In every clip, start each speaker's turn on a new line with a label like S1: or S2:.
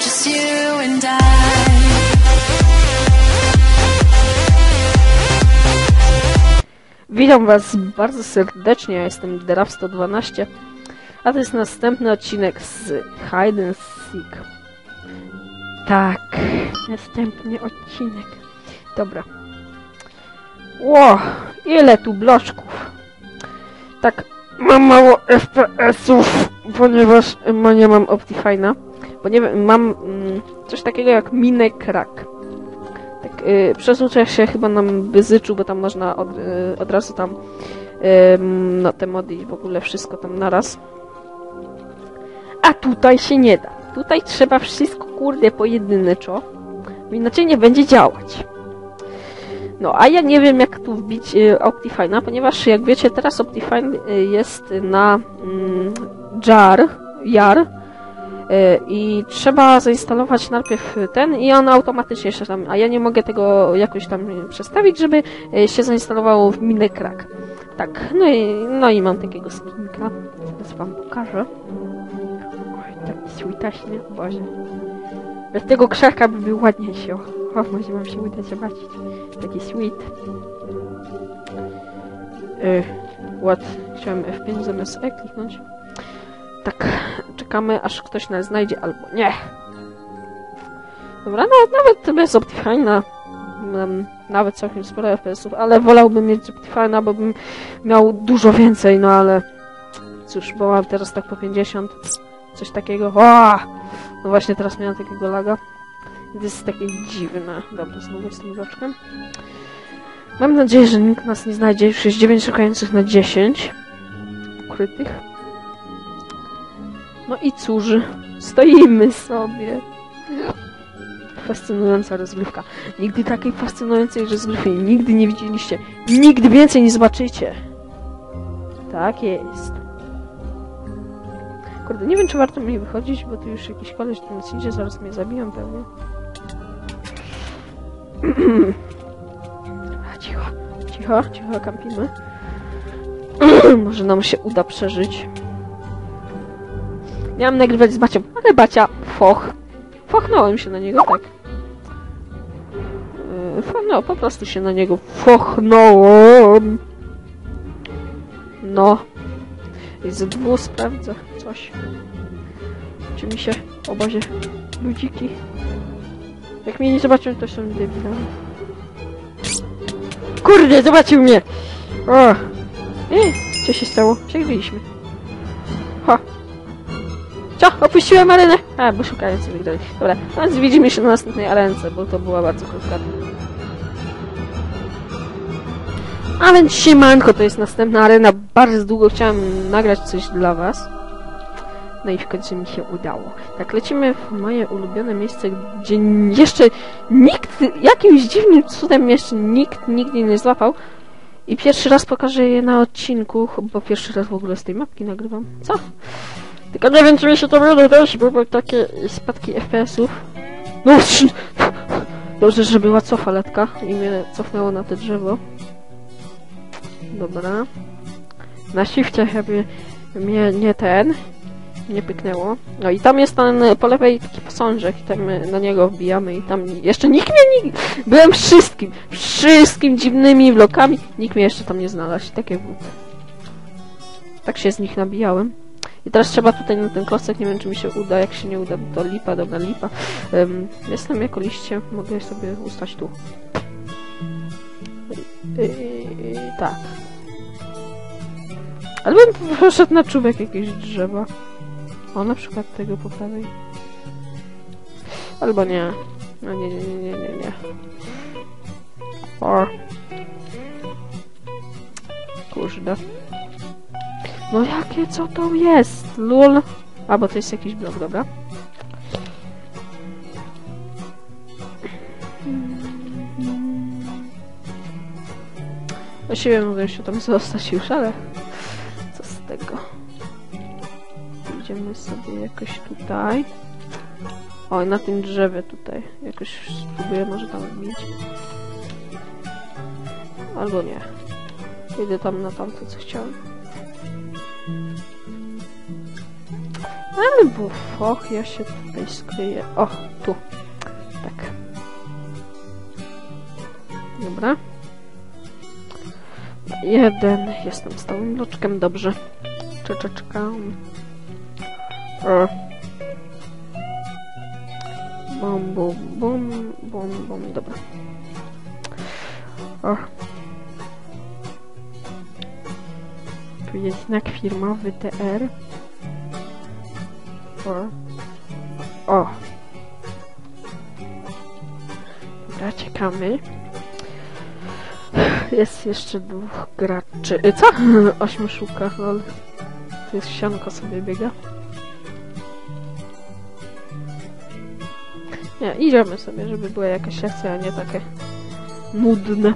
S1: just you and I.
S2: Witam was bardzo serdecznie, ja jestem Deraf112, a to jest następny odcinek z Hide and Seek. Tak, następny odcinek. Dobra. Ło, ile tu bloczków. Tak, mam mało FPS-ów, ponieważ nie mam Optifine'a. Bo nie wiem, mam coś takiego jak minę crack. Tak, przerzucę się chyba na Byzyczu, bo tam można od razu tam no te mody i w ogóle wszystko tam naraz. A tutaj się nie da. Tutaj trzeba wszystko kurde pojedynczo, inaczej nie będzie działać. No, a ja nie wiem jak tu wbić Optifine'a, ponieważ jak wiecie teraz Optifine jest na JAR i trzeba zainstalować najpierw ten i on automatycznie się tam, a ja nie mogę tego jakoś tam przestawić, żeby się zainstalowało w minę crack. Tak, no i mam takiego skinka, teraz wam pokażę. Oj, taki sweetaśny, Boże. Bez tego krzaka by był ładniejszy. O, może wam się uda zobaczyć. Taki sweet. Chciałem F5 zamiast E kliknąć. Tak, czekamy aż ktoś nas znajdzie, albo nie. Dobra, no, nawet bez Optifine'a mam nawet całkiem sporo FPS-ów, ale wolałbym mieć Optifine'a, bo bym miał dużo więcej, no ale cóż, bo mam teraz tak po 50, coś takiego. O! No właśnie teraz miałem takiego laga. To jest takie dziwne. Dobra, znowu z tym bloczkiem. Mam nadzieję, że nikt nas nie znajdzie. Już jest 9 szukających na 10 ukrytych. No i cóż, stoimy sobie. Fascynująca rozgrywka. Nigdy takiej fascynującej rozgrywki nigdy nie widzieliście. Nigdy więcej nie zobaczycie. Tak jest. Kurde, nie wiem czy warto mi wychodzić, bo tu już jakiś koleś tu nas idzie, zaraz mnie zabiją pewnie. Cicho, kampimy. Może nam się uda przeżyć. Miałem nagrywać z Bacią, ale Bacia fochnąłem się na niego, tak. No, po prostu się na niego fochnąłem. No. I ze dwóch sprawdzę coś. Czy mi się w obozie ludziki. Jak mnie nie zobaczą, to są debilami. Kurde, zobaczył mnie! O! Co się stało? Przegraliśmy. Ha! Co? Opuściłem arenę! A, bo szukający wygrali. Dobra, więc widzimy się na następnej arence, bo to była bardzo krótka. A więc siemanko, to jest następna arena. Bardzo długo chciałem nagrać coś dla was. No i w końcu mi się udało. Tak, lecimy w moje ulubione miejsce, gdzie jeszcze nikt, jakimś dziwnym cudem jeszcze nikt nigdy nie złapał. I pierwszy raz pokażę je na odcinku, bo pierwszy raz w ogóle z tej mapki nagrywam. Co? Tylko nie wiem, czy mi się to uda też, bo mam takie spadki FPS-ów. No, dobrze, że była cofaletka i mnie cofnęło na to drzewo. Dobra. Na shifcie jakby mnie nie pyknęło. No i tam jest ten po lewej taki posążek i tam na niego wbijamy i tam jeszcze nikt mnie byłem wszystkim dziwnymi vlogami. Nikt mnie jeszcze tam nie znalazł. Takie wód. Tak się z nich nabijałem. I teraz trzeba tutaj na ten klocek, nie wiem czy mi się uda, jak się nie uda to lipa, dobra lipa. Jestem jako liście, mogę sobie ustać tu. Tak. Ale bym poszedł na czubek jakiegoś drzewa. O, na przykład tego po prawej. Albo nie. No nie. O. Kurde. No jakie, co to jest? Lul. A, bo to jest jakiś blok, dobra. Właściwie mogę się tam zostać już, ale co z tego? Idziemy sobie jakoś tutaj. O, na tym drzewie tutaj. Jakoś spróbuję może tam wbić. Albo nie. Idę tam na tamto, co chciałem. Albo foch, ja się tutaj skryję. O, tu. Tak. Dobra. 1. Jestem stałym bloczkiem, dobrze. Czekam. O. Bum, bum, bum, bum, bum, dobra. O. Tu jest znak firmowy TR. O. Dobra, czekamy. Jest jeszcze 2 graczy. Co? 8 szuka, ale to jest sianko sobie biega. Nie, idziemy sobie, żeby była jakaś akcja, a nie takie nudne.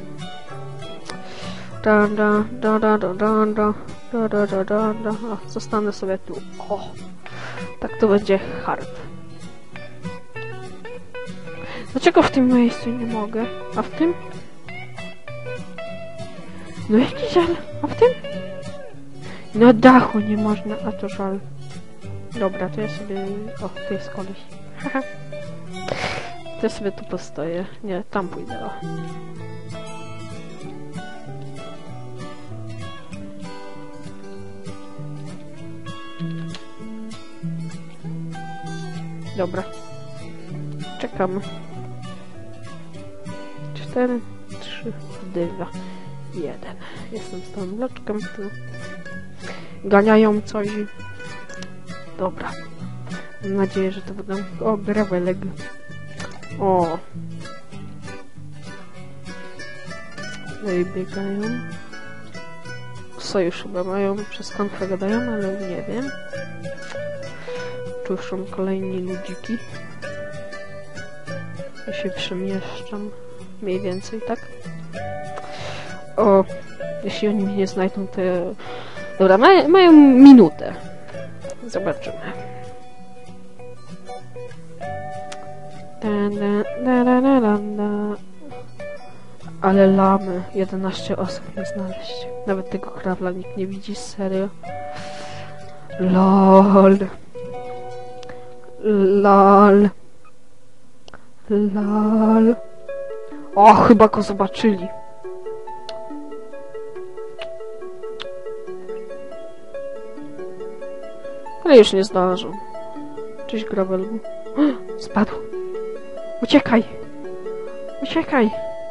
S2: O, zostanę sobie tu. O, tak to będzie hard. Dlaczego w tym miejscu nie mogę? A w tym? No jaki żal? A w tym? No dachu nie można, a to żal. Dobra, to ja sobie... O, to jest koleś. Haha. To ja sobie tu postoję. Nie, tam pójdę. O. Dobra. Czekamy. 4, 3, 2, 1. Jestem z tą bloczkiem tu. Ganiają coś. Dobra. Mam nadzieję, że to będą... O, gravelek. O. No i biegają. Sojusz chyba mają, przez konfę gadają, ale nie wiem. Tu są kolejni ludziki. Ja się przemieszczam. Mniej więcej, tak? O, jeśli oni mnie nie znajdą, to... Dobra, mają minutę. Zobaczymy. Ale lamy. 11 osób nie znaleźć. Nawet tego krawla nikt nie widzi, serio. LOL. LOL. LOL. O, chyba go zobaczyli. Ale już nie zdążą. Cześć, Gravelgu. Spadł. Uciekaj. Uciekaj.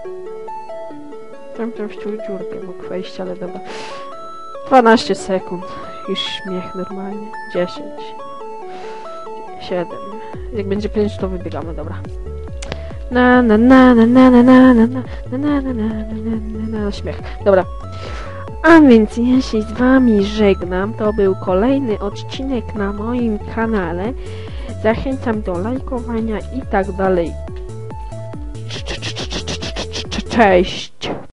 S2: Tam w dziurkę mógł wejść, ale dobra. 12 sekund. Już śmiech normalnie. 10. 7. Jak będzie 5, to wybiegamy, dobra. Śmiech. Dobra. A więc ja się z wami żegnam. To był kolejny odcinek na moim kanale. Zachęcam do lajkowania i tak dalej. Cześć!